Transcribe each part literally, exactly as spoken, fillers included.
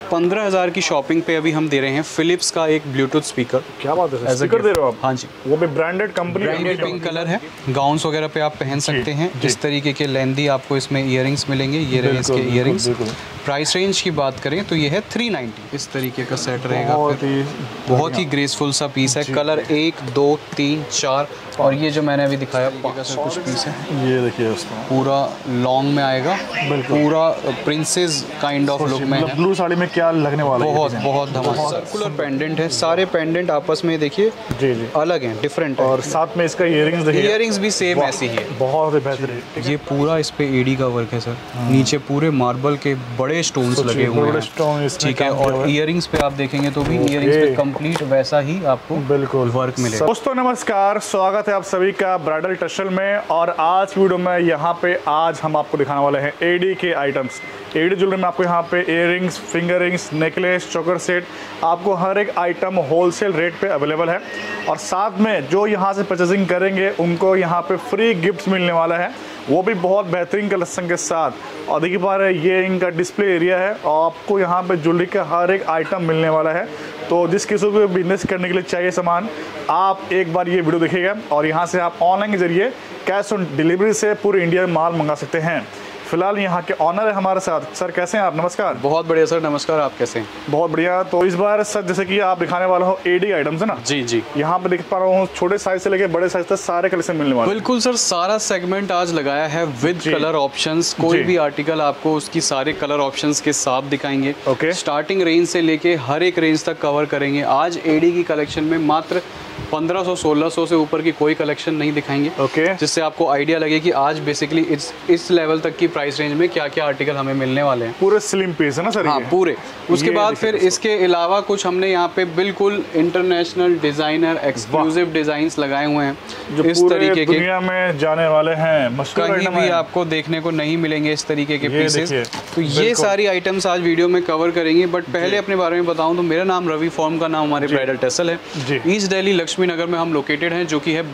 पंद्रह हजार की शॉपिंग पे अभी हम दे रहे हैं फिलिप्स का एक ब्लूटूथ स्पीकर। क्या बात है, स्पीकर दे रहे हो आप? हाँ जी, वो भी branded company, branded pink colour है, गाउन्स वगैरह पे आप पहन सकते हैं। इस तरीके के लेंदी आपको इसमें इयरिंग्स मिलेंगे, ये रहे इसके इयरिंग्स। प्राइस रेंज की बात करें तो ये है थ्री नाइन्टी। इस तरीके का सेट रहेगा, बहुत ही बहुत ही ग्रेसफुल सा पीस है। कलर एक दो तीन चार, और ये जो मैंने अभी दिखाया सर कुछ पीस है, ये देखिए उसका पूरा लॉन्ग में आएगा, पूरा प्रिंसेस काइंड ऑफ लुक में है। ब्लू साड़ी में क्या लगने वाला है, बहुत बहुत धमाका। सर्कुलर पेंडेंट है, सारे पेंडेंट आपस में देखिए जी जी अलग हैं, डिफरेंट है। और साथ में इसका इयरिंग्स देखिए, इयरिंग्स भी सेम ऐसी ही है, बहुत ही बेहतरीन। ये पूरा इस पे एडी का वर्क है सर, नीचे पूरे मार्बल के बड़े स्टोन्स लगे हुए हैं, ठीक है। और इयरिंग्स पे आप देखेंगे तो भी इयरिंग्स पे कंप्लीट वैसा ही आपको बिल्कुल वर्क मिलेगा। दोस्तों नमस्कार, स्वागत है आप सभी का ब्राइडल टसल में। और आज वीडियो में यहाँ पे आज हम आपको दिखाने वाले हैं एडी के आइटम्स। एडी ज्वेलरी में आपको यहाँ पे earrings, finger rings, necklace, choker set, आपको हर एक आइटम होलसेल रेट पे अवेलेबल है। और साथ में जो यहाँ से परचेजिंग करेंगे उनको यहाँ पे फ्री गिफ्ट्स मिलने वाला है, वो भी बहुत बेहतरीन कलेक्शन के साथ। और देखिए पा रहे ये इनका डिस्प्ले एरिया है और आपको यहाँ पे ज्वेलरी का हर एक आइटम मिलने वाला है। तो जिस किसी को बिजनेस करने के लिए चाहिए सामान, आप एक बार ये वीडियो देखिएगा और यहाँ से आप ऑनलाइन के जरिए कैश ऑन डिलीवरी से पूरे इंडिया में माल मंगा सकते हैं। फिलहाल यहाँ के ऑनर है हमारे साथ। सर कैसे हैं आप? नमस्कार। बहुत बढ़िया सर, नमस्कार। आप कैसे हैं? बहुत बढ़िया। तो इस बार सर जैसे कि आप दिखाने वाला हो एडी आइटम्स है ना? जी जी, यहाँ पे देख पा रहा हूँ छोटे साइज से लेके बड़े साइज तक सारे कलेक्शन मिलने वाले। बिल्कुल सर, सारा सेगमेंट आज लगाया है विद कलर ऑप्शंस। कोई भी आर्टिकल आपको उसकी सारे कलर ऑप्शंस के साथ दिखाएंगे। ओके। स्टार्टिंग रेंज से लेके हर एक रेंज तक कवर करेंगे। आज एडी की कलेक्शन में मात्र पंद्रह सौ सोलह सौ से ऊपर की कोई कलेक्शन नहीं दिखाएंगे। ओके। जिससे आपको आइडिया लगे कि आज बेसिकली इस इस लेवल तक की प्राइस रेंज में क्या क्या आर्टिकल हमें मिलने वाले हैं। पूरे स्लिम पीस है ना सर? हाँ पूरे। उसके बाद फिर इसके अलावा कुछ हमने यहाँ पे बिल्कुल इंटरनेशनल डिजाइनर एक्सक्लूसिव डिजाइन्स लगाए हुए हैं, जो इस तरीके के दुनिया में जाने वाले हैं, कहीं भी आपको देखने को नहीं मिलेंगे इस तरीके के पीसेस। तो ये सारी आइटम्स आज वीडियो में कवर करेंगे। बट पहले अपने बारे में बताऊं तो मेरा नाम रवि, फॉर्म का नाम हमारे ब्राइडल टसल है। ईस्ट दिल्ली लक्ष्मी नगर में हम लोकेटेड हैं, जो कि है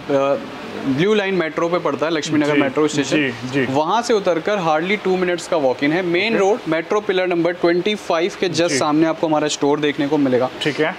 ब्लू लाइन मेट्रो पे पड़ता है, लक्ष्मी नगर मेट्रो स्टेशन। वहां से उतरकर हार्डली टू मिनट्स का वॉक इन है। Main road metro pillar number पच्चीस के जस्ट सामने आपको हमारा स्टोर देखने को मिलेगा। ठीक है।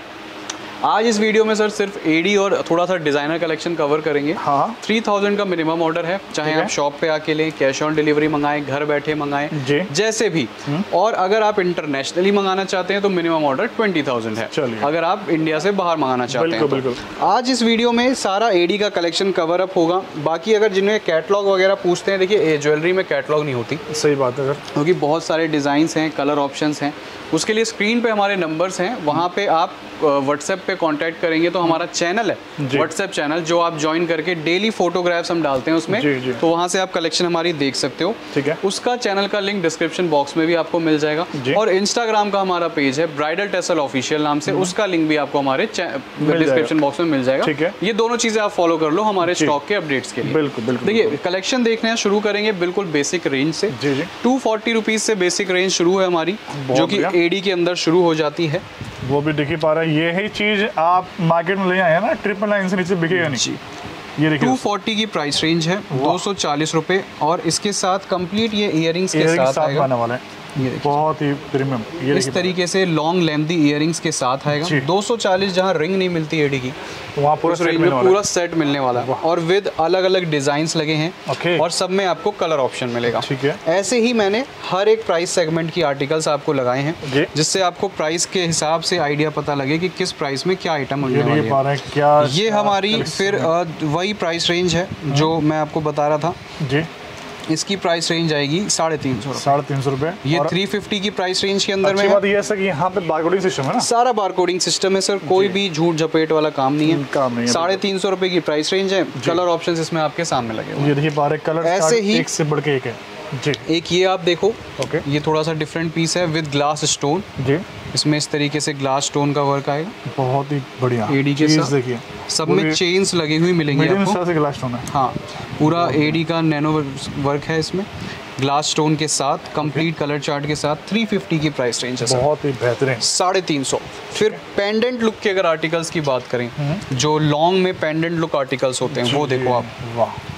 आज इस वीडियो में सर सिर्फ एडी और थोड़ा सा डिजाइनर कलेक्शन कवर करेंगे। हाँ। थ्री थाउजेंड का मिनिमम ऑर्डर है, चाहे आप शॉप पे आके लें, कैश ऑन डिलीवरी मंगाएं, घर बैठे मंगाएं, जैसे भी। और अगर आप इंटरनेशनली मंगाना चाहते हैं तो मिनिमम ऑर्डर ट्वेंटी थाउजेंड है, अगर आप इंडिया से बाहर मंगाना चाहते हैं तो। आज इस वीडियो में सारा एडी का कलेक्शन कवर अप होगा। बाकी अगर जिन्हें कैटलॉग वगैरह पूछते हैं, देखिए ज्वेलरी में कैटलॉग नहीं होती। सही बात है सर, क्योंकि बहुत सारे डिजाइन हैं, कलर ऑप्शन हैं। उसके लिए स्क्रीन पे हमारे नंबर्स हैं, वहाँ पे आप व्हाट्सएप पे कांटेक्ट करेंगे तो हमारा चैनल है व्हाट्सएप चैनल, जो आप ज्वाइन करके डेली फोटोग्राफ्स हम डालते हैं उसमें। जी, जी। तो वहाँ से आप कलेक्शन हमारी देख सकते हो। ठीक है। उसका चैनल का लिंक डिस्क्रिप्शन बॉक्स में भी आपको मिल जाएगा। और इंस्टाग्राम का हमारा पेज है ब्राइडल टसल ऑफिशियल नाम से, उसका लिंक भी आपको हमारे डिस्क्रिप्शन बॉक्स में मिल जाएगा। ठीक है। ये दोनों चीजें आप फॉलो कर लो हमारे स्टॉक के अपडेट्स के लिए। बिल्कुल बिल्कुल। देखिए कलेक्शन देखना शुरू करेंगे बिल्कुल बेसिक रेंज से। टू फोर्टी रुपीज से बेसिक रेंज शुरू है हमारी, जो की एडी के अंदर शुरू हो जाती है। वो भी देखिए पा रहा है, ये ही चीज आप मार्केट में ले आए ना, ट्रिपल नाइन से नीचे बिकेगा नहीं। ये देखिए टू फोर्टी की प्राइस रेंज है, दो सौ चालीस रुपए। और इसके साथ कंप्लीट ये इयरिंग्स के साथ आएगा, वाला है। ये बहुत ही प्रीमियम, ये इस तरीके से लॉन्ग लेंथी इयरिंग्स के साथ आएगा। दो सौ चालीस जहां रिंग नहीं मिलती एडी की, तो वहाँ पूरा रेंज में पूरा सेट मिलने वाला है। और विद अलग अलग डिजाइन्स लगे हैं और सब में आपको कलर ऑप्शन मिलेगा। ठीक है। ऐसे ही मैंने हर एक प्राइस सेगमेंट की आर्टिकल्स आपको लगाए हैं, जिससे आपको प्राइस के हिसाब से आइडिया पता लगे कि किस प्राइस में क्या आइटम मिलने वाली है। क्या ये हमारी फिर वही प्राइस रेंज है जो मैं आपको बता रहा था जी। इसकी प्राइस रेंज आएगी साढ़े तीन सौ साढ़े तीन सौ रुपए। ये थ्री फिफ्टी की प्राइस रेंज के अंदर में बात ये है सर कि यहाँ पे बारकोडिंग सिस्टम है ना? सारा बारकोडिंग सिस्टम है सर, कोई भी झूठ झपेट वाला काम नहीं है। काम नहीं है। साढ़े तीन सौ रुपए की प्राइस रेंज है। कलर ऑप्शन इसमें आपके सामने लगे हुए। ये देखिए बारह कलर ऐसे ही एक से बढ़ के एक है जी। एक ये आप देखो, ओके, ये थोड़ा सा डिफरेंट पीस है विद ग्लास स्टोन जी। इसमें इस तरीके से ग्लास स्टोन का वर्क आएगा, बहुत ही बढ़िया। एडी के साथ देखिए सब में चेन्स लगी हुई मिलेंगी आपको। से ग्लास स्टोन है। हाँ, पूरा एडी का नैनो वर्क है इसमें, ग्लास स्टोन के साथ, कंप्लीट कलर चार्ट के साथ। थ्री फिफ्टी की प्राइस रेंज है, बहुत ही बेहतरीन, साढ़े तीन सौ। फिर पेंडेंट लुक के अगर आर्टिकल्स की बात करें, जो लॉन्ग में पेंडेंट लुक आर्टिकल्स होते हैं वो देखो आप, वाह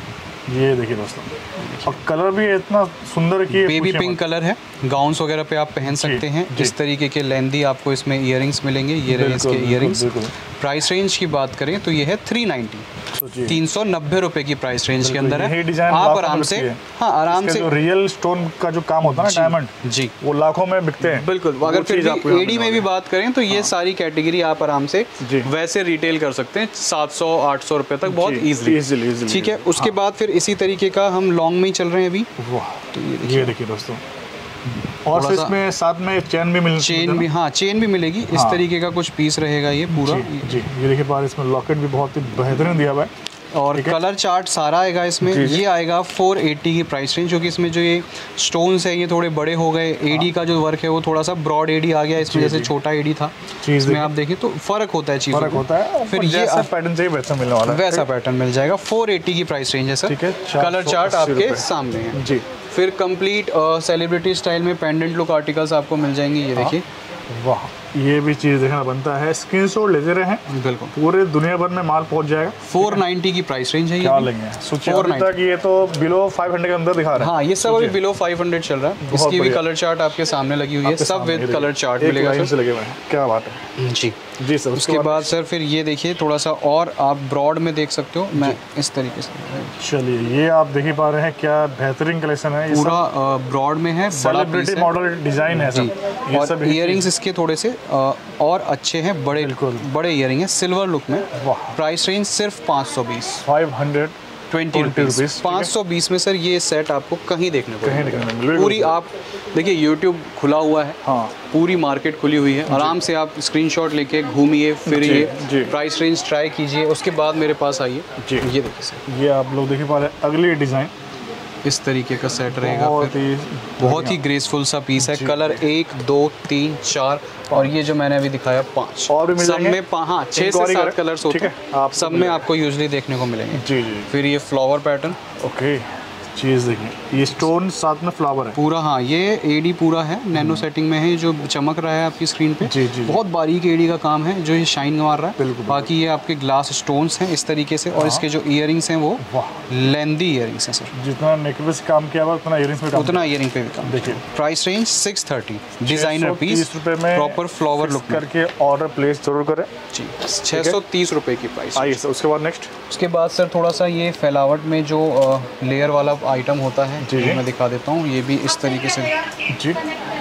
ये देखिए दोस्तों, और कलर भी इतना सुंदर कि बेबी पिंक कलर है, गाउन्स वगैरह पे आप पहन सकते हैं। इस तरीके के लेंदी आपको इसमें इयररिंग्स मिलेंगे, ये रहे इसके इयररिंग्स। प्राइस रेंज की बात करें तो ये है थ्री नाइन्टी, तीन सौ नब्बे रुपए की प्राइस रेंज के अंदर है। आप आराम से, हाँ आराम से, जो रियल स्टोन का जो काम होता है ना डायमंड जी, वो लाखों में बिकते हैं। बिल्कुल। अगर फिर भी एडी में भी बात करें तो ये सारी कैटेगरी आप आराम से वैसे रिटेल कर सकते हैं सात सौ आठ सौ रुपए तक बहुत इजीली। ठीक है, उसके बाद फिर इसी तरीके का हम लॉन्ग में ही चल रहे हैं अभी। तो ये देखिए दोस्तों, और फिर इसमें साथ में चेन भी मिल चेन भी, हाँ चेन भी मिलेगी। इस हाँ। तरीके का कुछ पीस रहेगा ये पूरा। जी, जी ये देखिए बाहर इसमें लॉकेट भी बहुत ही बेहतरीन दिया हुआ है, और कलर चार्ट सारा आएगा इसमें। जी, जी। ये आएगा चार सौ अस्सी की प्राइस रेंज, क्योंकि इसमें जो ये स्टोन्स है ये थोड़े बड़े हो गए। एडी का जो वर्क है वो थोड़ा सा ब्रॉड एडी आ गया इसमें, जैसे छोटा एडी था इसमें आप देखें तो फर्क होता है, चीज़ फर्क होता है। फिर ये पैटर्न चाहिए वैसा मिलने वाला है, वैसा पैटर्न मिल जाएगा। चार सौ अस्सी की प्राइस रेंज है सर। ठीक है, कलर चार्ट आपके सामने है जी। फिर कंप्लीट सेलिब्रिटी स्टाइल में पेंडेंट लुक आर्टिकल्स आपको मिल जाएंगे। ये देखिए, वाह, ये भी चीज़ देखना बनता है। स्क्रीनशॉट लेते रहे, बिल्कुल पूरे दुनिया भर में माल पहुंच जाएगा। चार सौ नब्बे की प्राइस रेंज है। क्या लेंगे? सोचिए अभी तक ये तो बिलो पाँच सौ के अंदर दिखा रहा है। हाँ, ये सब अभी बिलो पाँच सौ चल रहा है। इसकी भी कलर चार्ट आपके सामने लगी हुई है, सब विद कलर चार्ट मिलेगा सर। लगे हुए हैं, क्या बात है जी जी सर। उसके बाद सर फिर ये देखिए थोड़ा सा और आप ब्रॉड में देख सकते हो। मैं इस तरीके से, चलिए ये आप देख ही पा रहे हैं, क्या बेहतरीन कलेक्शन है। पूरा ब्रॉड में है, सेलिब्रिटी मॉडल डिजाइन है सब। ये सब इयररिंग्स इसके थोड़े से और अच्छे हैं, बड़े बड़े इयररिंग है सिल्वर लुक में। प्राइस रेंज सिर्फ पाँच सौ बीस, फाइव हंड्रेड ट्वेंटी रुपीज़। पाँच सौ बीस में सर ये सेट आपको कहीं देखने को कहीं देखने मिलेगा। पूरी आप देखिए यूट्यूब खुला हुआ है, हाँ पूरी मार्केट खुली हुई है। आराम से आप स्क्रीनशॉट लेके घूमिए फिरिए, प्राइस रेंज ट्राई कीजिए, उसके बाद मेरे पास आइए। जी ये देखिए सर, ये आप लोग देखिए पा रहे हैं अगली डिज़ाइन इस तरीके का सेट रहेगा। बहुत ही बहुत ही ग्रेसफुल सा पीस है। कलर एक दो तीन चार और ये जो मैंने अभी दिखाया पाँच, और भी मिल सब में हाँ छः से सात कलर्स होते हैं, आप सब में आपको यूजली देखने को मिलेंगे। जी जी। फिर ये फ्लावर पैटर्न, ओके चीज़ देखिए, ये स्टोन साथ में फ्लावर है पूरा। हाँ, ये एडी पूरा है, नैनो सेटिंग में है, जो चमक रहा है आपकी स्क्रीन पे। जी, जी, बहुत बारीक एडी का काम है जो ये शाइन मार रहा है। बिल्कुल, बाकी ये आपके ग्लास स्टोन्स हैं इस तरीके से, और इसके जो इयररिंग्स हैं वो लेंदी इयररिंग्स हैं सर। जितना नेकलेस काम किया हुआ उतना इयररिंग्स पे काम, उतना इयररिंग पे भी काम। देखिए price range six thirty, designer piece रुपए में प्रॉपर फ्लावर लुक करके ऑर्डर प्लेस जरूर करें जी। छः सौ तीस रुपये की प्राइस। आइए सर, उसके बाद नेक्स्ट। उसके बाद सर थोड़ा सा ये फैलावट में जो लेयर वाला आइटम होता है जी, मैं दिखा देता हूँ। ये भी इस तरीके से जी,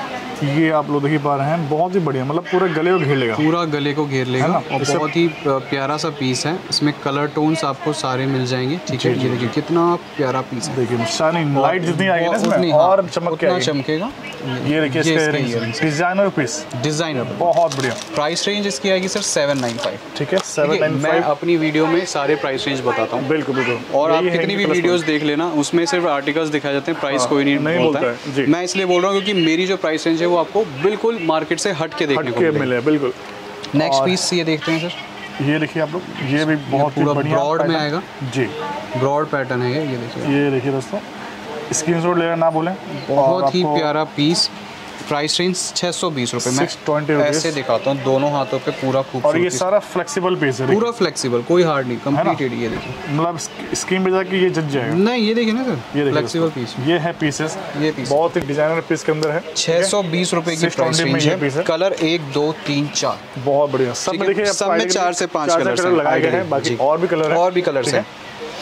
ये आप लोग देख पा रहे हैं, बहुत ही बढ़िया, मतलब पूरे गले को घेर लेगा, पूरा गले को घेर लेगा। और बहुत ही प्यारा सा पीस है, इसमें कलर टोन्स आपको सारे मिल जाएंगे। ठीक है, ये देखिए कितना प्यारा पीस है। देखिए शाइनिंग लाइट जितनी आएगी ना इसमें और चमक के चमकेगा। ये देखिए इसके डिजाइनर पीस, डिजाइनर बहुत बढ़िया। प्राइस रेंज इसकी आएगी सर सेवन नाइन फाइव। ठीक है, सेवन नाइन फाइव। मैं अपनी वीडियो में सारे प्राइस रेंज बताता हूँ। बिल्कुल बिल्कुल। और आप कितनी भी वीडियोस देख लेना, उसमें सिर्फ आर्टिकल्स दिखाए जाते हैं, प्राइस कोई नहीं बोलता है। मैं इसलिए बोल रहा हूँ क्योंकि मेरी जो प्राइस रेंज है वो आपको बिल्कुल मार्केट से हट के देखने को मिले। बिल्कुल। नेक्स्ट पीस ये देखते हैं सर, ये देखिए आप लोग, ये भी बहुत पूरा ब्रॉड में आएगा जी, ब्रॉड पैटर्न है ये देखिए। ये देखिए दोस्तों, स्क्रीनशॉट लेना ना बोलें। बहुत ही प्यारा पीस। प्राइस रेंज छः सौ बीस रुपये। मैं ऐसे दिखाता हूँ दोनों हाथों पे पूरा खूब। और ये सारा फ्लेक्सिबल पीस है, पूरा फ्लेक्सिबल, कोई हार्ड नहीं, कंप्लीटेड। ये देखिए, मतलब स्क्रीन पे जाके ये जज जाएगा। नहीं, ये देखिए ना सर, ये फ्लेक्सिबल पीस। ये है पीसेस, ये पीस बहुत ही डिजाइनर पीस के अंदर है। छः सौ बीस रुपये की प्राइस रेंज है। कलर एक दो तीन चार, बहुत बढ़िया। सब में देखिए, सब में चार से पाँच कलर लगाए गए हैं, बाकी और भी कलर है, और भी कलर्स हैं।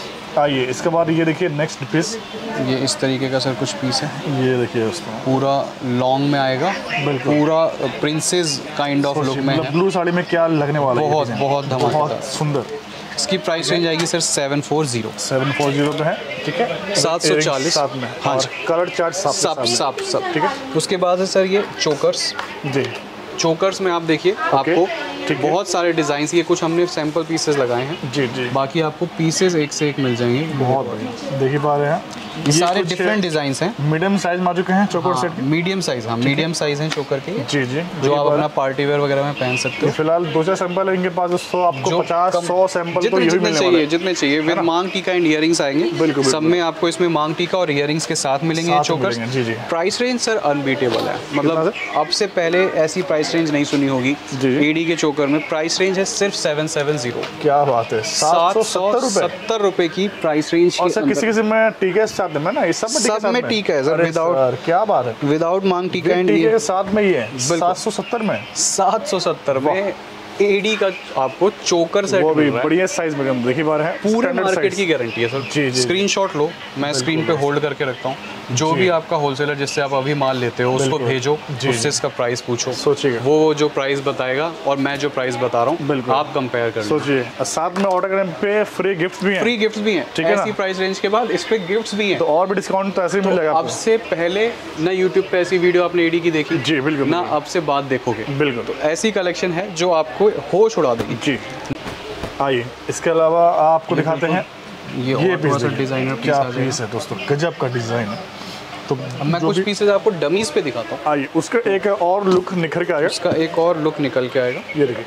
आइए इसके बाद ये देखिए नेक्स्ट पीस, ये इस तरीके का सर कुछ पीस है। ये देखिए दोस्तों, पूरा लॉन्ग में आएगा, पूरा प्रिंसेस काइंड ऑफ लुक में है। ब्लू साड़ी में क्या लगने वाला है, बहुत बहुत धमाकेदार, बहुत सुंदर। इसकी प्राइस रेंज आएगी sir seven four zero. Seven four zero पे है, ठीक है, सात सौ चालीस साथ में। हाँ, कलर चार्ट सब सब सब सब ठीक है। उसके बाद है सर ये चोकर्स। जी, चोकर्स में आप देखिए आपको बहुत सारे डिजाइन, ये कुछ हमने सैंपल पीसेस लगाए हैं। जी जी, बाकी आपको पीसेस एक से एक मिल जाएंगे। बहुत बढ़िया, देख ही पा रहे हैं। ये सारे डिफरेंट डिजाइन हैं। मीडियम साइज में चुके हैं चोकर सेट के। मीडियम साइज, हाँ मीडियम साइज हैं चोकर के। जी जी, जो आप अपना पार्टी वेयर वगैरह में पहन सकते हो। फिलहाल दो चार सैंपल है इनके पास दोस्तों, आपको पचास सौ सैंपल तो यही मिलने वाले हैं। जितने चाहिए विद मांग टीका एंड इयरिंग्स आएंगे। सब में आपको इसमें मांग टीका और इयरिंग्स के साथ मिलेंगे चोकर। जी जी। प्राइस रेंज सर अनबीटेबल है, मतलब अब से पहले ऐसी प्राइस रेंज नहीं सुनी होगी एडी के चोकर में। प्राइस रेंज है सिर्फ सेवन सेवन जीरो। क्या बात है, सात सौ सत्तर रुपए की प्राइस रेंज। और सर किसी किसी में टीके साथ में ना, इस सब में टीका है सर, विदाउट। क्या बात है, विदाउट मांग टीका एंड टीके के साथ में ही है। सात सौ सत्तर में सात सौ सत्तर में एडी का आपको चोकर सेट, वो भी बढ़िया साइज में हम देखिए बार है। पूरे मार्केट की गारंटी है सर। जी जी। स्क्रीनशॉट लो, मैं स्क्रीन पे होल्ड करके रखता हूँ। जो भी आपका होलसेलर जिससे आप अभी माल लेते हो उसको भेजो, उससे इसका प्राइस पूछो। सोचिए वो जो प्राइस बताएगा और मैं जो प्राइस बता रहा हूँ आप कंपेयर कर सोचिए। साथ में ऑर्डर करने पे फ्री गिफ्ट भी है। फ्री गिफ्ट भी है, ठीक है। ऐसी प्राइस रेंज के बाद इस पे गिफ्ट्स भी हैं, तो और भी डिस्काउंट तो ऐसे ही मिल जाएगा। अब से पहले ना यूट्यूब पे ऐसी वीडियो आपने एडी की देखी जी बिल्कुल, ना अब से बाद देखोगे बिल्कुल। तो ऐसी कलेक्शन है जो आपको होश उड़ा देगी। जी आइए, इसके अलावा आपको दिखाते हैं ये, ये पीस डिजाइनर क्या पीस है दोस्तों, गजब का डिजाइन है। तो मैं कुछ पीसेज आपको डमीज पे दिखाता हूँ। आइए, उसका एक और लुक निखर के आएगा। उसका एक और लुक निकल के आएगा। ये देखिए,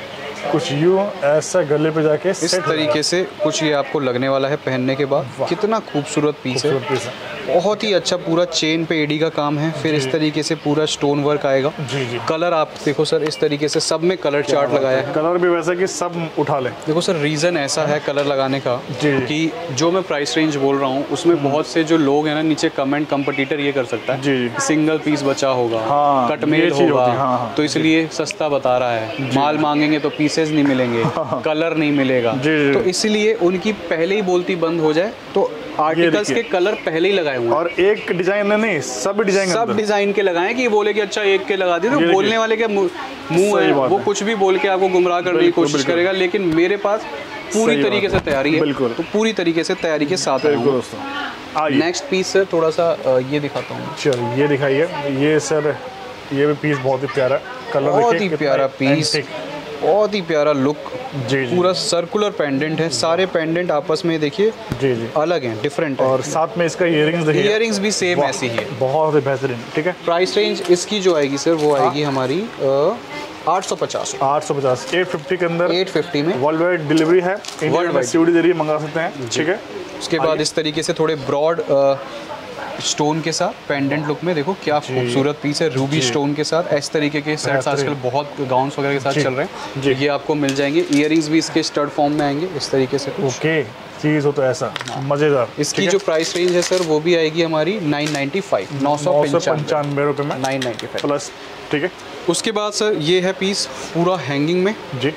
कुछ यूं ऐसा गले पे जाके इस तरीके से कुछ ये आपको लगने वाला है पहनने के बाद। कितना खूबसूरत पीस है, बहुत ही अच्छा। पूरा चेन पे एडी का काम है, फिर इस तरीके से पूरा स्टोन वर्क आएगा। जी जी। कलर आप देखो सर, इस तरीके से सब में कलर चार्ट लगाया है। कलर भी वैसा कि सब उठा ले। देखो सर, रीजन ऐसा है कलर लगाने का कि जो मैं प्राइस रेंज बोल रहा हूँ उसमें बहुत से जो लोग हैं ना नीचे कमेंट, कंपटीटर ये कर सकता है जी। सिंगल पीस बचा होगा, हाँ, कटमेल होगा, हाँ, तो इसलिए सस्ता बता रहा है। माल मांगेंगे तो पीसेज नहीं मिलेंगे, कलर नहीं मिलेगा, तो इसलिए उनकी पहले ही बोलती बंद हो जाए तो आर्टिकल्स के कलर पहले ही लगाए हुए हैं। और एक डिजाइन नहीं, सब डिजाइन सब डिजाइन के लगाए कि बोले कि अच्छा एक के लगा दिए, तो बोलने वाले के मुंह है वो कुछ भी बोल के आपको गुमराह करने की कोशिश करेगा। लेकिन मेरे पास पूरी तरीके से तैयारी है, तो पूरी तरीके से तैयारी के साथ है दोस्तों। नेक्स्ट पीस सर थोड़ा सा ये दिखाता हूँ। चल ये दिखाइए। ये सर ये भी पीस बहुत ही प्यारा कलर, बहुत ही प्यारा पीस, बहुत ही प्यारा लुक। जी, जी। पूरा सर्कुलर पेंडेंट है, सारे पेंडेंट आपस में देखिए जी जी अलग हैं, डिफरेंट है। और साथ में इसका इयरिंग्स देखिए, इयरिंग्स भी सेम ऐसी ही है, बहुत ही बेहतरीन। ठीक है, प्राइस रेंज इसकी जो आएगी सर वो आएगी हमारी आठ सौ पचास आठ सौ पचास एट फिफ्टी के अंदर, एट फिफ्टी में वर्ल्ड वाइड डिलीवरी है। वर्ल्ड वाइड सीओडी जरिए मंगा सकते हैं। ठीक है, उसके बाद इस तरीके से थोड़े ब्रॉड स्टोन के साथ पेंडेंट लुक में देखो क्या खूबसूरत पीस है। रूबी स्टोन के साथ इस तरीके के सेट्स आजकल बहुत गाउन्स वगैरह के साथ चल रहे हैं, ये आपको मिल जाएंगे। इयरिंग्स भी इसके स्टड फॉर्म में आएंगे इस तरीके से। ओके, चीज हो तो ऐसा मजेदार। इसकी जो प्राइस रेंज है सर वो भी आएगी हमारी नाइन नाइन्टी फाइव, नौ सौ पंचानवे रुपए में, नाइन नाइन्टी फाइव प्लस। ठीक है, उसके बाद सर ये है पीस पूरा हैंगिंग में जी।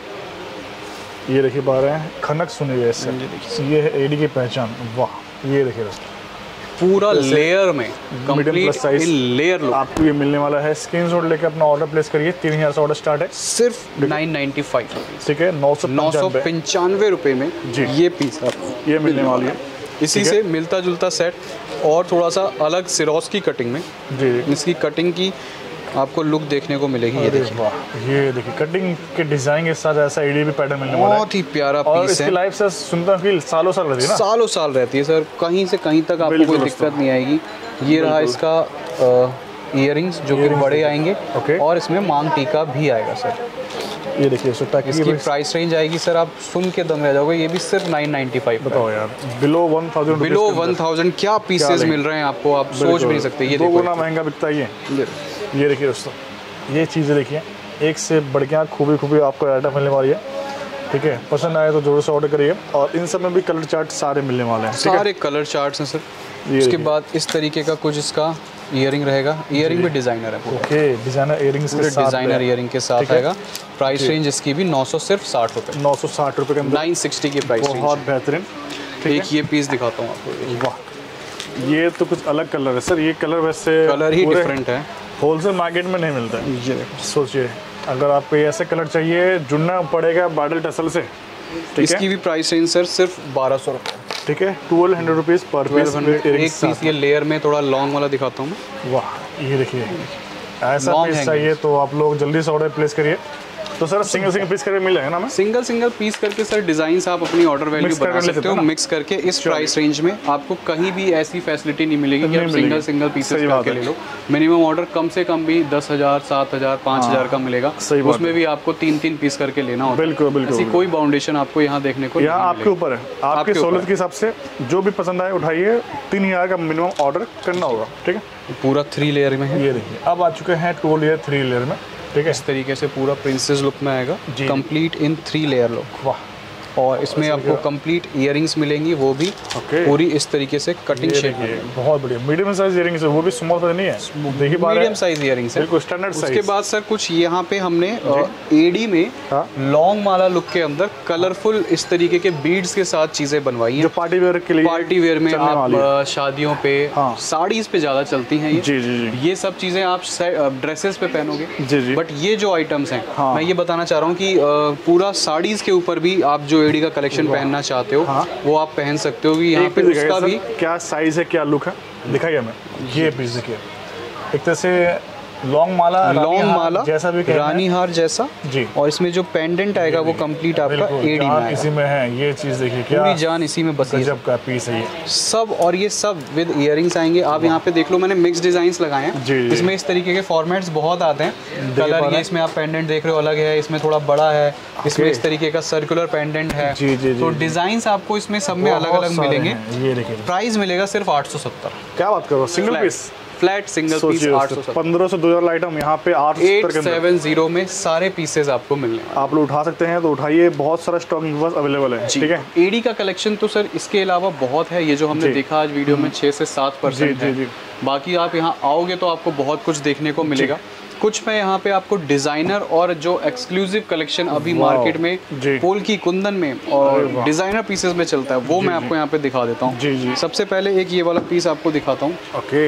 ये देखिए बारह हैं, खनक सुनिए इससे, ये है एडी की पहचान। वाह, ये देखिए पूरा लेयर में कंप्लीट इन लेयर लुक आपको ये मिलने वाला है। स्क्रीनशॉट लेके अपना ऑर्डर प्लेस करिए। तीन हजार से ऑर्डर स्टार्ट है, सिर्फ नाइन नाइन्टी फाइव। ठीक है, नौ सौ नौ सौ पंचानवे रुपये में जी ये पीस आपको ये मिलने वाली है। इसी से मिलता जुलता सेट और थोड़ा सा अलग सिरोस की कटिंग में जी, इसकी कटिंग की आपको लुक देखने को मिलेगी। ये देखिए, ये देखिए कटिंग के डिजाइन के साथ ऐसा एडी भी पैटर्न मिलने वाला है। बहुत ही प्यारा और पीस इसकी है। लाइफ से सुनता हूं कि सालों साल रहती है ना, सालों साल रहती है सर, कहीं से कहीं तक आपको कोई दिक्कत नहीं आएगी। ये रहा इसका इयरिंग्स जो कि बड़े आएंगे और इसमें मांग टीका भी आएगा सर। ये देखिए इसकी प्राइस रेंज आएगी सर, आप सुन के दंग रह जाओगे, ये भी सिर्फ नाइन नाइन्टी फाइव। बताओ यार, below one thousand below one thousand क्या पीसेज मिल रहे हैं आपको, आप सोच भी नहीं सकते। ये दो गुना महंगा बिकता है ये। ये देखिए दोस्तों, ये चीज़ें देखिए, एक से बढ़ के खूबी खूबी आपको आइटम मिलने वाली है। ठीक है, पसंद आए तो जोर से ऑर्डर करिए। और इन सब में भी कलर चार्ट सारे मिलने वाले हैं, सारे कलर चार्ट्स हैं सर। उसके बाद इस तरीके का कुछ इसका ईयरिंग रहेगा, ईयरिंग भी डिजाइनर है। ओके, डिजाइनर ईयरिंग्स के साथ, डिजाइनर ईयरिंग के साथ आएगा। प्राइस रेंज इसकी भी नौ सौ सिर्फ साठ रुपये, नौ सौ साठ रुपये के अंदर, नाइन सिक्सटी की प्राइस रेंज। बहुत बेहतरीन। एक ये पीस दिखाता हूँ आपको। वाह, ये तो कुछ अलग कलर है सर। ये कलर वैसे कलर ही डिफरेंट है, होलसेल मार्केट में नहीं मिलता है। ये सोचिए, अगर आपको ऐसे कलर चाहिए, जुड़ना पड़ेगा ब्राइडल टसल से। इसकी भी प्राइस रेंज सर सिर्फ बारह सौ रुपये। ठीक है, twelve hundred rupees per piece. एक पीस ये लेयर में थोड़ा लॉन्ग वाला दिखाता हूँ मैं। वाह, ये देखिए, ऐसा पीस चाहिए तो आप लोग जल्दी से ऑर्डर प्लेस करिए। तो सर सिंगल सिंगल पीस करके मिल जाएगा ना? सिंगल सिंगल पीस करके सर डिजाइन आप अपनी ऑर्डर वैल्यू बना सकते हो मिक्स करके। इस प्राइस रेंज में आपको कहीं भी ऐसी फैसिलिटी नहीं मिलेगी कि आप सिंगल सिंगल पीसेस करके ले लो। मिनिमम ऑर्डर कम से कम भी दस हजार सात हजार पाँच हजार का मिलेगा, उसमें भी आपको तीन तीन पीस करके लेना होगा। बिल्कुल बिल्कुल, ऐसी कोई बाउंडेशन आपको यहाँ देखने को यहाँ आपके ऊपर है, आपकी सहूलियत के हिसाब से जो भी पसंद आए उठाइए। तीन हजार का मिनिमम ऑर्डर करना होगा, ठीक है। पूरा थ्री लेयर में है, ये देखिए अब आ चुके हैं टू लेयर थ्री लेयर में, ठीक है। इस तरीके से पूरा प्रिंसेस लुक में आएगा, complete in three layer look. वाह। और इसमें आपको कंप्लीट इयरिंग्स मिलेंगी, वो भी पूरी इस तरीके से कटिंग शेप में। बहुत बढ़िया मीडियम साइज इयरिंग्स है, वो भी स्मॉल साइज नहीं है, देखिए मीडियम साइज इयरिंग्स है, बिल्कुल स्टैंडर्ड साइज। उसके बाद सर कुछ यहाँ पे हमने एडी में लॉन्ग माला लुक के अंदर कलरफुल इस तरीके के बीड्स के साथ चीजें बनवाई हैं, जो पार्टी वेयर के लिए, पार्टी वेयर में आप शादियों पे, साड़ीज पे ज्यादा चलती हैं ये। जी जी जी। ये सब चीजें आप ड्रेसेस पे पहनोगे। जी जी। बट ये जो आइटम्स हैं, मैं ये बताना चाह रहा हूँ कि पूरा साड़ीज के ऊपर भी आप जो एडी का कलेक्शन पहनना चाहते हो, हाँ। वो आप पहन सकते हो। यहाँ पे उसका भी क्या साइज है, क्या लुक है, दिखाइए हमें। ये पीस देखिए, एक तरह से लॉन्ग माला, लॉन्ग माला जैसा भी रानी हार जैसा जी। और इसमें जो पेंडेंट आएगा वो कंप्लीट आपका एडी में इसी में है। ये चीज देखिए, क्या पूरी जान इसी में बसी है। गजब का पीस है ये सब। और ये सब विद इयरिंग्स आएंगे। आप यहाँ पे देख लो, मैंने मिक्स डिजाइंस लगाए हैं, इसमें इस तरीके के फॉर्मेट्स बहुत आते हैं। कलर ये इसमें आप पेंडेंट देख रहे हो अलग है, इसमें थोड़ा बड़ा है, इसमें इस तरीके का सर्कुलर पेंडेंट है। तो डिजाइन आपको इसमें सब में अलग अलग मिलेंगे। ये देखिए प्राइस मिलेगा सिर्फ आठ सौ सत्तर। क्या बात करो, single piece flat single piece आठ सौ सत्तर। पंद्रह से दो हजार आइटम यहाँ पे आठ सौ एट सेवन जीरो में सारे पीसेस आपको मिलने। आप लोग उठा सकते हैं तो उठाइए, बहुत सारा स्टॉक इनके पास अवेलेबल है, ठीक है। एडी का कलेक्शन तो सर इसके अलावा बहुत है, ये जो हमने देखा आज वीडियो में छह से सात परसेंट है। बाकी आप यहाँ आओगे तो आपको बहुत कुछ देखने को मिलेगा। कुछ मैं यहाँ पे आपको डिजाइनर और जो एक्सक्लूसिव कलेक्शन अभी मार्केट में पोल की कुंदन में और डिजाइनर पीसेस में चलता है, वो मैं आपको यहाँ पे दिखा देता हूँ। सबसे पहले एक ये वाला पीस आपको दिखाता हूँ। ओके,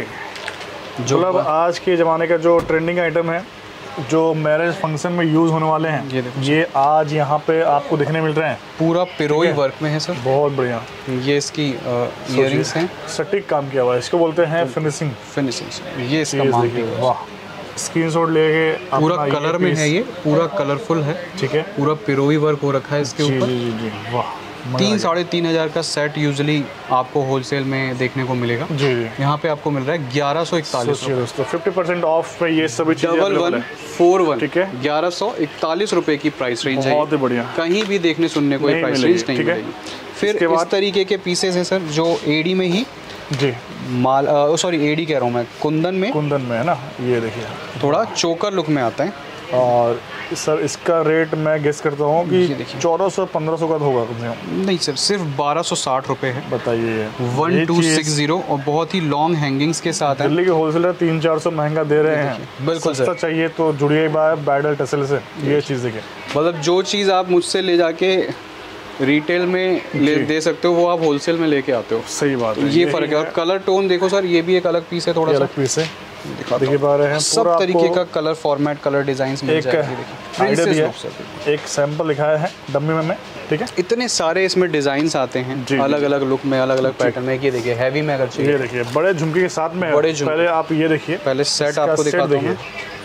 जो मतलब आज के ज़माने का जो ट्रेंडिंग आइटम है, जो मैरिज फंक्शन में यूज़ होने वाले हैं, ये, ये आज यहाँ पे आपको दिखने मिल रहे हैं। पूरा पिरोई वर्क में है सर, बहुत बढ़िया। ये इसकी इयरिंग्स हैं, सटीक काम किया हुआ है, इसको बोलते हैं फिनिशिंग। फिनिशिंग ये इसका मांग है। वाह, स्क्रीनशॉट लेके पूरा कलर में है, ये पूरा कलरफुल है, ठीक है। पूरा पिरोई वर्क हो रखा है इसके ऊपर। जी जी जी, वाह। तीन साढ़े तीन हजार का सेट यूजुअली आपको होलसेल में देखने को मिलेगा। जी जी। यहाँ पे आपको मिल रहा है ग्यारह सौ इकतालीस दोस्तों, फिफ्टी परसेंट ऑफ पे ये सभी चीजें डबल वन फोर वन, ठीक है। ग्यारह सौ इकतालीस रुपए की प्राइस रेंज है, बहुत ही बढ़िया। कहीं भी देखने सुनने को प्राइस रेंज नहीं मिलेगी। फिर इस तरीके के पीसेस हैं सर जो एडी में ही जी माल सॉरी एडी कह रहा हूँ मैं, कुंदन में कुंदन में है ना। ये देखिए थोड़ा चोकर लुक में आता है। और सर इसका रेट मैं गेस करता हूँ कि चौदह सौ पंद्रह सौ का तो होगा कम से कम। नहीं सर, सिर्फ बारह सौ साठ रुपए है। बताइए, वन टू सिक्स जीरो और बहुत ही लॉन्ग हैंगिंग्स के साथ है। दिल्ली के होलसेलर तीन चार सौ महंगा दे रहे हैं, बिल्कुल सस्ता चाहिए तो जुड़िए ब्राइडल टसल से। ये चीज़ देखिए, मतलब जो चीज़ आप मुझसे ले जाके रिटेल में ले दे सकते हो, वो आप होलसेल में लेके आते हो। सही बात है, ये फर्क है। और कलर टोन देखो सर, ये भी एक अलग पीस है, थोड़ा सा अलग पीस है, देखिए पा रहे हैं सब तरीके का कलर फॉर्मेट, कलर डिजाइन्स मिल जाएंगे। एक सैंपल दिखाया है डम्मी में, ठीक है। इतने सारे इसमें डिजाइन्स आते हैं अलग अलग लुक में, अलग अलग पैटर्न में। ये देखिए हैवी में अगर चाहिए, ये देखिए बड़े झुमके के साथ में, बड़े पहले आप ये देखिए, पहले सेट आपको दिखाता हूं,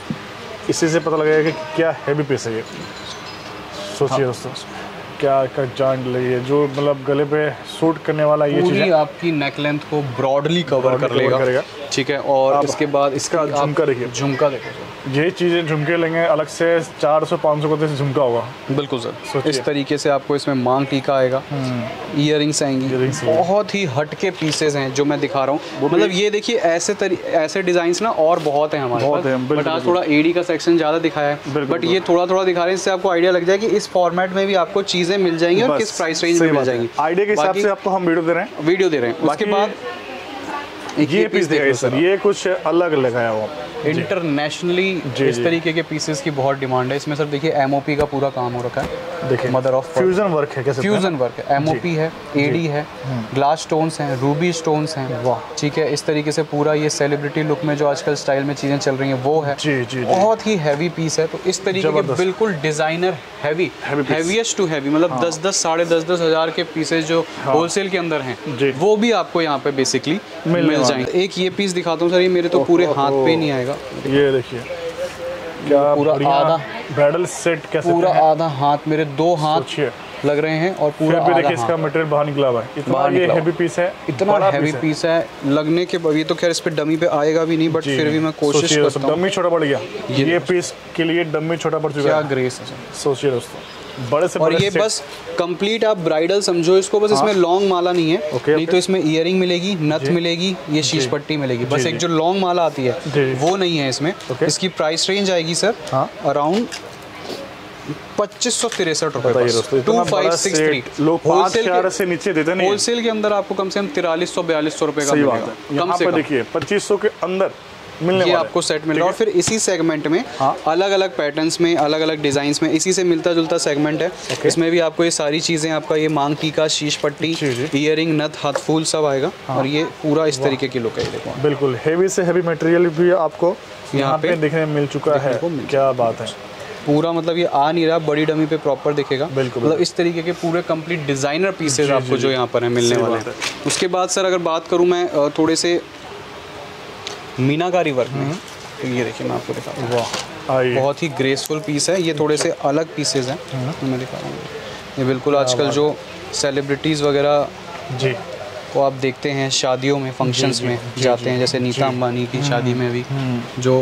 इसी से पता लगेगा कि क्या हैवी पीस है ये। सोचिए दोस्तों, क्या का जान लगी है, जो मतलब गले पे सूट करने वाला ये चीज़ है। आपकी नेक लेंथ को ब्रॉडली कवर कर लेगा, ठीक है। और इसके बाद इसका झुमका देखिए, झुमका देखो, ये चीज़ें झुमके लेंगे अलग से चार सौ पाँच सौ का झुमका होगा। बिल्कुल सर, इस तरीके से आपको इसमें मांग टीका आएगा, इयरिंग्स आएंगी, बहुत ही हटके पीसेस हैं जो मैं दिखा रहा हूँ। मतलब ये देखिए ऐसे ऐसे डिजाइन्स ना और बहुत हैं हमारे पास, बट आज थोड़ा एडी का सेक्शन ज़्यादा दिखाया है, बट ये थोड़ा थोड़ा दिखा रहे हैं, इससे आपको आइडिया लग जाए कि इस फॉर्मेट में भी आपको चीज़ें मिल जाएंगी और किस प्राइस रेंज में मिल जाएंगी। आइडिया के हिसाब से आपको हम वीडियो दे रहे हैं वीडियो दे रहे हैं उसके बाद ये पीस देखिए सर, ये कुछ अलग लगाया हुआ इंटरनेशनली। इस तरीके के पीसेस की बहुत डिमांड है। इसमें सर देखिए एमओपी का पूरा काम हो रखा है, देखिए मदर ऑफ फ्यूजन वर्क है, कैसे फ्यूजन वर्क है, एमओपी है, एडी है, ग्लास स्टोन्स हैं, रूबी स्टोन्स हैं, वाह ठीक है। इस तरीके से पूरा ये सेलिब्रिटी लुक में जो आजकल स्टाइल में चीजें चल रही हैं वो है, जी जी बहुत ही हैवी पीस है। तो इस तरीके के बिल्कुल designer heavy heaviest to heavy, मतलब दस दस साढ़े दस दस हजार के पीसेस जो होलसेल के अंदर हैं वो भी आपको यहाँ पे बेसिकली मिल जाएंगे। एक ये पीस दिखाता हूँ सर, ये मेरे तो पूरे हाथ पे नहीं आएगा। ये देखिए क्या पूरा आधा ब्राइडल सेट कैसे पूरा आधा हाथ, मेरे दो हाथ लग रहे हैं और पूरा भी देखिए इसका मटेरियल बाहर निकला हुआ है। इतना ये हैवी पीस है, इतना हैवी पीस है लगने के बाद। ये तो खैर इस पे डमी पे आएगा भी नहीं, बट फिर भी मैं कोशिश करता हूं। डमी छोटा पड़ गया, ये पीस के लिए डमी छोटा पड़ चुका है। क्या ग्रेस है सोचिए दोस्तों, बड़े से और ये बस कंप्लीट आप ब्राइडल समझो इसको, बस इसमें लॉन्ग माला नहीं है, नहीं तो इसमें इयरिंग मिलेगी, नथ मिलेगी, ये शीश पट्टी मिलेगी, बस एक जो लॉन्ग माला आती है वो नहीं है इसमें। इसकी प्राइस रेंज आएगी सर अराउंड पच्चीस सौ तिरसठ रुपए, टू फाइव सिक्स थ्री। लोग होलसेल से नीचे देते नहीं, होलसेल के अंदर आपको कम से कम तिरालीस सौ बयालीस सौ रुपए का मिलेगा। कम से देखिए पच्चीस सौ के अंदर मिलने ये आपको सेट मिलेगा। और फिर इसी सेगमेंट में अलग अलग पैटर्न्स में, अलग अलग डिजाइन्स में, इसी से मिलता जुलता सेगमेंट है। इसमें भी आपको ये सारी चीजें, आपका ये मांग टीका, शीश पट्टी, इयरिंग, नथ, हाथ फूल सब आएगा। और ये पूरा इस तरीके की लुक है। देखो बिल्कुल हैवी से हैवी मटेरियल भी आपको यहाँ पे देखने मिल चुका है। क्या बात है, पूरा मतलब ये आ नहीं रहा, बड़ी डमी पे प्रॉपर दिखेगा। मतलब इस तरीके के पूरे कंप्लीट डिजाइनर पीसेज आपको जो यहाँ पर है मिलने वाले हैं। उसके बाद सर अगर बात करूँ मैं थोड़े से मीनाकारी वर्क में, तो ये देखिए मैं आपको दिखाता हूँ, बहुत ही ग्रेसफुल पीस है। ये थोड़े से अलग पीसेज हैं, मैं दिखा रहा हूँ। ये बिल्कुल आजकल जो सेलिब्रिटीज़ वगैरह जी को आप देखते हैं शादियों में, फंक्शंस में जाते हैं, जैसे नीता अंबानी की शादी में भी जो,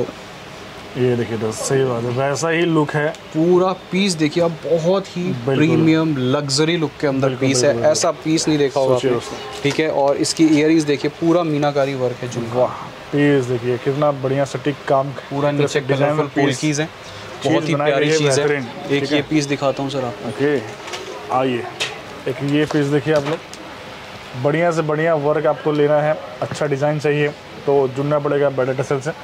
ये देखिए दोस्त सही बात है, वैसा ही लुक है। पूरा पीस देखिए आप, बहुत ही प्रीमियम लग्जरी लुक के अंदर पीस है, ऐसा पीस नहीं देखा होगा आपने, ठीक है। और इसकी इयरिंग्स देखिए, पूरा मीनाकारी वर्क है। झुमका पीस देखिए कितना बढ़िया सटीक काम, पूरा नीचे कलरफुल पोल्कीज है, बहुत ही प्यारी चीज़ है। एक ये पीस दिखाता हूँ सर आपको। ओके आइए, एक ये पीस देखिए आप लोग, बढ़िया से बढ़िया वर्क आपको लेना है, अच्छा डिज़ाइन चाहिए तो जुड़ना पड़ेगा ब्राइडल टसल से,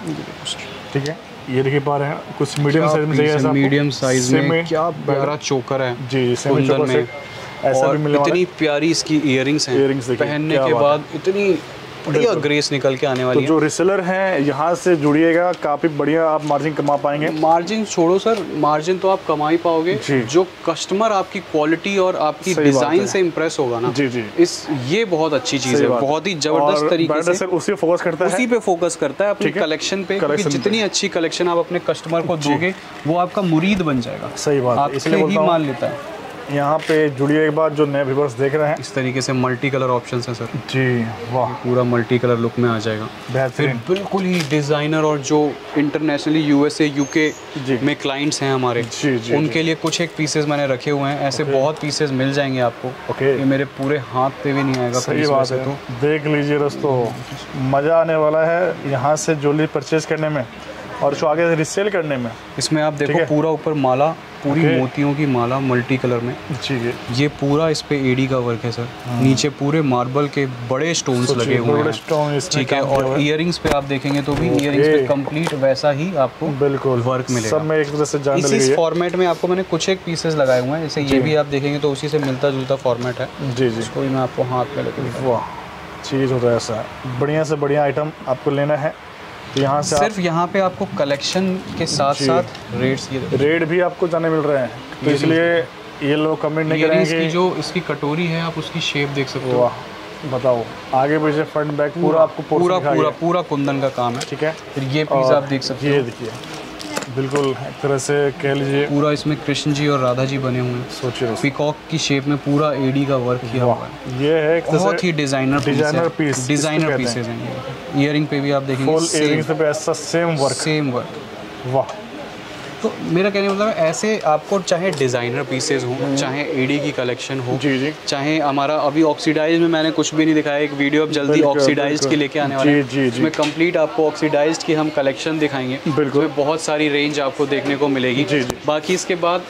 ठीक है। ये देखिए पा रहे हैं कुछ मीडियम साइज में चाहिए, मीडियम साइज में क्या प्यारा चोकर है जी, सेमी चोकर से ऐसा भी मिलने वाला है। इतनी प्यारी इसकी इयरिंग्स हैं, इयरिंग्स पहनने के बाद इतनी बढ़िया ग्रेस निकल के आने वाली है। तो जो रिसेलर हैं यहाँ से जुड़िएगा, काफ़ी बढ़िया आप मार्जिन कमा पाएंगे। मार्जिन छोड़ो सर, मार्जिन तो आप कमा ही पाओगे, जो कस्टमर आपकी क्वालिटी और आपकी डिजाइन से इम्प्रेस होगा ना, जी जी, इस ये बहुत अच्छी चीज़ है, बहुत ही जबरदस्त तरीके से उसी फोकस करता है, उसी पे फोकस करता है अपनी कलेक्शन पे, क्योंकि जितनी अच्छी कलेक्शन आप अपने कस्टमर को दोगे वो आपका मुरीद बन जाएगा। सही बात है, इसलिए ही मान लेता है। यहाँ पे जुड़िए एक बार जो नए व्यूअर्स देख रहे हैं, इस तरीके से मल्टी कलर ऑप्शंस हैं सर जी, वाह पूरा मल्टी कलर लुक में आ जाएगा। फिर बिल्कुल ही डिज़ाइनर और जो इंटरनेशनली यूएसए यूके में क्लाइंट्स हैं हमारे, जी, जी, उनके जी. लिए कुछ एक पीसेस मैंने रखे हुए हैं, ऐसे बहुत पीसेस मिल जाएंगे आपको। ओके, ये मेरे पूरे हाथ पे भी नहीं आएगा। सही बात है, तो देख लीजिए दोस्तों, मज़ा आने वाला है यहाँ से ज्वेलरी परचेज करने में और जो आगे रिसेल करने में। इसमें आप देखो पूरा ऊपर माला, पूरी मोतियों की माला मल्टी कलर में, ठीक है। ये पूरा इस पे एडी का वर्क है सर, नीचे पूरे मार्बल के बड़े स्टोन्स लगे हुए हैं, ठीक है। और इयरिंग्स पे आप देखेंगे तो भी इयरिंग्स पे कंप्लीट वैसा ही आपको बिल्कुल वर्क मिलेगा। सब में एक तरह से जान डली इसी फॉर्मेट में आपको मैंने कुछ एक पीसेस लगाए हुए हैं, जैसे ये भी आप देखेंगे तो उसी से मिलता जुलता फॉर्मेट है। जी जी, इसको भी मैं आपको हाथ में लेके, वाह चीज़ होता है ऐसा, बढ़िया से बढ़िया आइटम आपको लेना है। यहाँ से सिर्फ यहाँ पे आपको कलेक्शन के साथ साथ रेट्स, ये रेट भी आपको जाने मिल रहे हैं, तो इसलिए ये लोग कमेंट नहीं करेंगे। इसकी जो इसकी कटोरी है आप उसकी शेप देख सकते हो, बताओ आगे पीछे फ्रंट बैक पूरा आपको पूरा पूरा पूरा कुंदन का काम है, ठीक है। फिर ये पीस आप देख सकते हो, ये देखिए बिल्कुल एक तरह से कह लीजिए पूरा इसमें कृष्ण जी और राधा जी बने हुए हैं, सोचिए पीकॉक की शेप में पूरा एडी का वर्क किया हुआ है। ये है एक बहुत ही designer designer piece, designer pieces हैं। इयरिंग पे भी आप देखेंगे फुल इयरिंग्स पे ऐसा सेम वर्क, सेम वर्क, वाह। तो मेरा कहने का मतलब है ऐसे आपको चाहे डिज़ाइनर पीसेस हो, चाहे एडी की कलेक्शन हो, जी जी, चाहे हमारा अभी ऑक्सीडाइज में मैंने कुछ भी नहीं दिखाया, एक वीडियो अब जल्दी ऑक्सीडाइज की लेके आने वाले हैं, जी जी, इसमें कंप्लीट आपको ऑक्सीडाइज की हम कलेक्शन दिखाएंगे, बिल्कुल बहुत सारी रेंज आपको देखने को मिलेगी। जी जी। बाकी इसके बाद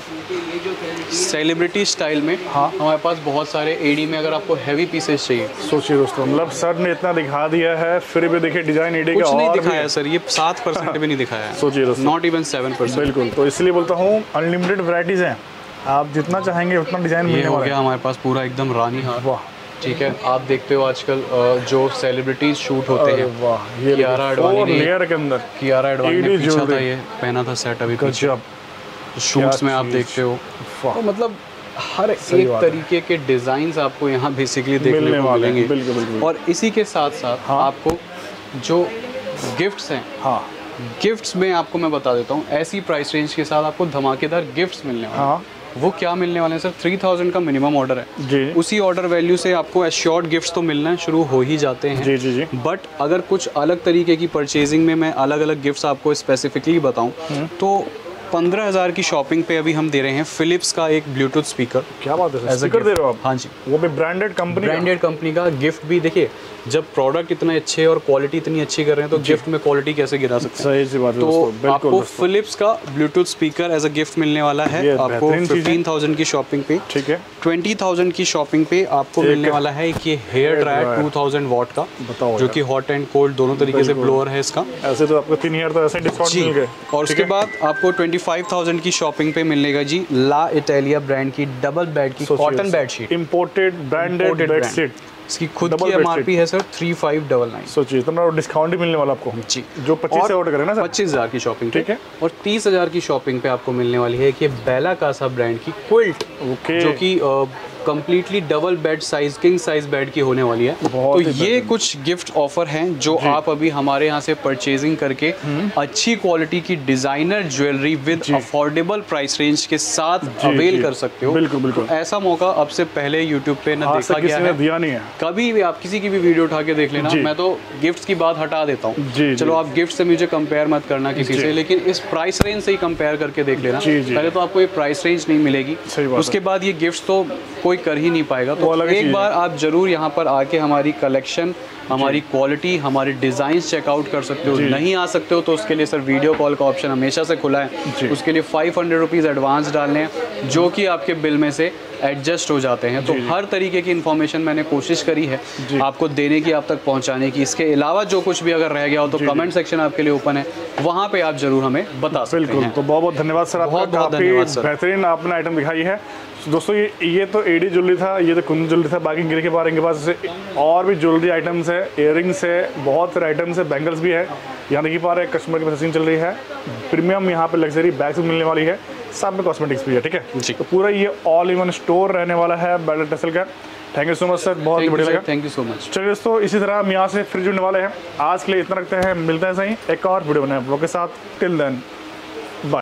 सेलिब्रिटी स्टाइल में हाँ हमारे पास बहुत सारे एडी में अगर आपको हैवी पीसेस चाहिए, सोचिए दोस्तों, मतलब सर ने इतना दिखा दिया है फिर भी देखिए डिजाइन एडी का कुछ नहीं दिखाया सर, ये सात परसेंट भी नहीं दिखाया है, सोचिए दोस्तों, नॉट इवन सेवन परसेंट। बिल्कुल, तो इसलिए बोलता हूँ अनलिमिटेड वैरायटीज हैं, आप जितना चाहेंगे उतना डिजाइन मिलने वाला है। हो गया हमारे पास पूरा एकदम रानी हार, वाह ठीक है। आप देखते हो आजकल जो सेलिब्रिटीज शूट होते हैं, वाह, ये कियारा आडवाणी ने लेयर के अंदर कियारा आडवाणी ने पीछा था, ये पहना था सेट अभी पीछे शूट्स में आप देखते हो, तो मतलब हर एक तरीके के डिजाइन्स आपको यहाँ बेसिकली देखने को मिलेंगे। और इसी के साथ साथ हाँ। आपको जो गिफ्ट्स हैं हाँ गिफ्ट्स में आपको मैं बता देता हूँ, ऐसी प्राइस रेंज के साथ आपको धमाकेदार गिफ्ट्स मिलने वाले हैं। हाँ वो क्या मिलने वाले हैं सर, थ्री थाउजेंड का मिनिमम ऑर्डर है जी। उसी ऑर्डर वैल्यू से आपको एश्योर्ड गिफ्ट्स तो मिलना शुरू हो ही जाते हैं जी जी जी। बट अगर कुछ अलग तरीके की परचेजिंग में मैं अलग अलग गिफ्ट्स आपको स्पेसिफिकली बताऊं तो पंद्रह हज़ार की शॉपिंग पे अभी हम दे रहे हैं फिलिप्स का एक ब्लूटूथ स्पीकर। क्या बात है, As a स्पीकर दे रहे हो आप? हाँ जी, वो भी ब्रांडेड कंपनी ब्रांडेड कंपनी का गिफ्ट भी। देखिए जब प्रोडक्ट इतने अच्छे और क्वालिटी इतनी अच्छी कर रहे हैं तो गिफ्ट में क्वालिटी कैसे गिरा सकते हैं। सही सी बात है तो दोस्तों, बिल्कुल आपको दोस्तों। फिलिप्स का Bluetooth speaker as a gift मिलने वाला है ये आपको बेहतरीन चीज़ है। फिफ्टीन थाउजेंड की शॉपिंग पे। ठीक है, ट्वेंटी थाउजेंड की शॉपिंग पे आपको मिलने वाला है एक ये hair dryer two thousand watt का, बताओ जो कि हॉट एंड कोल्ड दोनों तरीके से ब्लोअर है इसका ऐसे तो आपको तीन ईयर तो ऐसे डिस्काउंट जी। मिल गए। और उसके बाद आपको ट्वेंटी फाइव थाउजेंड की शॉपिंग पे मिलेगा जी ला इटालिया ब्रांड की डबल बेड की cotton bedsheet, imported branded bedsheet. इसकी खुद Double की bedsheet। एमआरपी है sir three five double nine. सोचिए इतना डिस्काउंट ही मिलने वाला आपको जी, जो पच्चीस से ऑर्डर करें ना सर। पच्चीस हजार की शॉपिंग ठीक है। और तीस हजार की शॉपिंग पे आपको मिलने वाली है कि बेला कासा ब्रांड की क्विल्ट, ओके। जो कि completely double bed size king size bed की होने वाली है। बहुत तो ही ये बेहतरीन। कुछ गिफ्ट ऑफर हैं जो आप अभी हमारे यहाँ से परचेजिंग करके अच्छी क्वालिटी की designer jewellery with affordable price range के साथ जी, अवेल जी। कर सकते हो। बिल्कुल, बिल्कुल। तो ऐसा मौका अब से पहले यूट्यूब पे ना आज देखा तक गया किसी ने है, दिया नहीं है। कभी भी आप किसी की भी वीडियो उठा के देख लेना। जी। मैं तो गिफ्ट्स की बात हटा देता हूँ, जी, चलो जी। आप गिफ्ट से मुझे कंपेयर मत करना किसी जी। से, लेकिन इस प्राइस रेंज से ही कंपेयर करके देख लेना। जी, जी। पहले तो आपको ये प्राइस रेंज नहीं मिलेगी, सही बात उसके बाद ये गिफ्ट्स तो कोई कर ही नहीं पाएगा। वो तो अलग ही चीज़ एक है। बार आप जरूर यहाँ पर आके हमारी कलेक्शन, हमारी क्वालिटी, हमारे डिजाइन चेकआउट कर सकते हो। जी। नहीं आ सकते हो तो उसके लिए सर वीडियो कॉल का ऑप्शन हमेशा से खुला जी। है। उसके लिए फाइव हंड्रेड रुपीज़ एडवांस डालने हैं जो कि आपके बिल में से एडजस्ट हो जाते हैं। तो जी, जी। हर तरीके की इन्फॉर्मेशन मैंने कोशिश करी है जी। आपको देने की, आप तक पहुंचाने की। इसके अलावा जो कुछ भी अगर रह गया हो तो जी, कमेंट सेक्शन आपके लिए ओपन है, वहाँ पे आप जरूर हमें बता सकते बिल्कुल। हैं। तो बहुत बहुत धन्यवाद सर, आपका बहुत बहुत काफी धन्यवाद सर। बेहतरीन आपने आइटम दिखाई है। दोस्तों ये ये तो एडी ज्वेलरी था, ये तो कुंदन ज्वेलरी था। बाकी गिर के बाद इनके पास से और भी ज्वेलरी आइटम्स है, इयररिंग्स है, बहुत सारे आइटम्स है, बैंगल्स भी है। यहाँ देखिए पा रहे कस्टमर की प्रोसेसिंग चल रही है। प्रीमियम यहाँ पे लग्जरी बैग्स भी मिलने वाली है, साथ में कॉस्मेटिक्स भी है। ठीक है जी। तो पूरा ये ऑल इन वन स्टोर रहने वाला है ब्राइडल टसल का। Thank you so much sir, बहुत ही बढ़िया लगा। Thank you so much. चलिए दोस्तों, इसी तरह हम यहाँ से फिर जुड़ने वाले हैं। आज के लिए इतना रखते हैं, मिलते हैं सही एक और वीडियो बनाए के साथ। Till then